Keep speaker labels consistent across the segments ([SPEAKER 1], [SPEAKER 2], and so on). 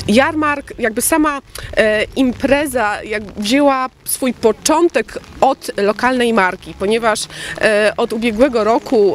[SPEAKER 1] jarmark, jakby sama impreza wzięła swój początek od lokalnej marki, ponieważ od ubiegłego roku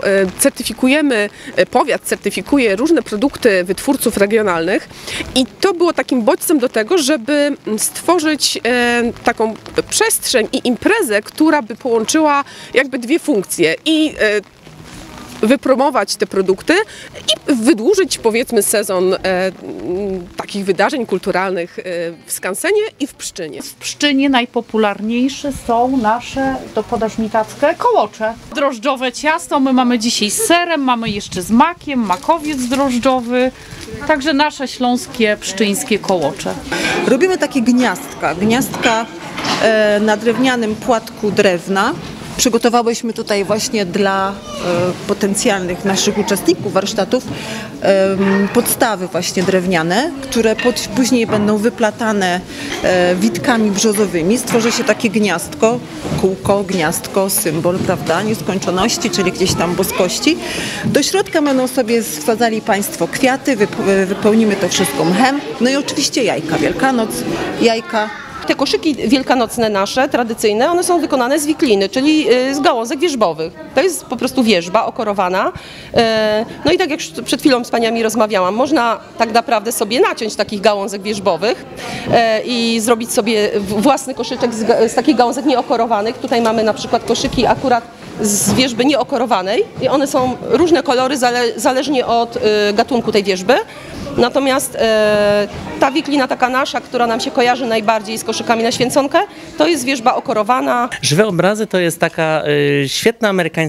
[SPEAKER 1] powiat certyfikuje różne produkty wytwórców regionalnych i to było takim bodźcem do tego, żeby stworzyć taką przestrzeń i imprezę, która by połączyła jakby dwie funkcje i wypromować te produkty i wydłużyć, powiedzmy, sezon takich wydarzeń kulturalnych w Skansenie i w Pszczynie.
[SPEAKER 2] W Pszczynie najpopularniejsze są nasze, to podasz mi tackę, kołocze. Drożdżowe ciasto my mamy dzisiaj z serem, mamy jeszcze z makiem, makowiec drożdżowy, także nasze śląskie, pszczyńskie kołocze.
[SPEAKER 3] Robimy takie gniazdka na drewnianym płatku drewna. Przygotowałyśmy tutaj właśnie dla potencjalnych naszych uczestników warsztatów podstawy właśnie drewniane, które później będą wyplatane witkami brzozowymi. Stworzy się takie gniazdko, kółko, gniazdko, symbol, prawda, nieskończoności, czyli gdzieś tam boskości. Do środka będą sobie wsadzali Państwo kwiaty, wypełnimy to wszystko mchem, no i oczywiście jajka, Wielkanoc, jajka.
[SPEAKER 4] Te koszyki wielkanocne nasze, tradycyjne, one są wykonane z wikliny, czyli z gałązek wierzbowych. To jest po prostu wierzba okorowana. No i tak jak przed chwilą z paniami rozmawiałam, można tak naprawdę sobie naciąć takich gałązek wierzbowych i zrobić sobie własny koszyczek z takich gałązek nieokorowanych. Tutaj mamy na przykład koszyki akurat z wierzby nieokorowanej i one są różne kolory zależnie od gatunku tej wierzby. Natomiast ta wiklina taka nasza, która nam się kojarzy najbardziej z koszykami na święconkę, to jest wierzba okorowana.
[SPEAKER 5] Żywe obrazy to jest taka świetna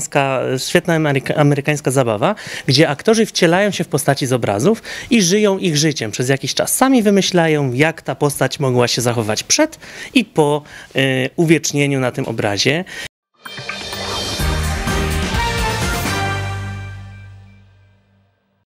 [SPEAKER 5] amerykańska zabawa, gdzie aktorzy wcielają się w postaci z obrazów i żyją ich życiem przez jakiś czas. Sami wymyślają, jak ta postać mogła się zachować przed i po uwiecznieniu na tym obrazie.